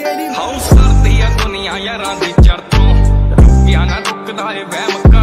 House करती है दुनिया यारां दी चढ़ तो रुकिया ना रुकदा ए वहम।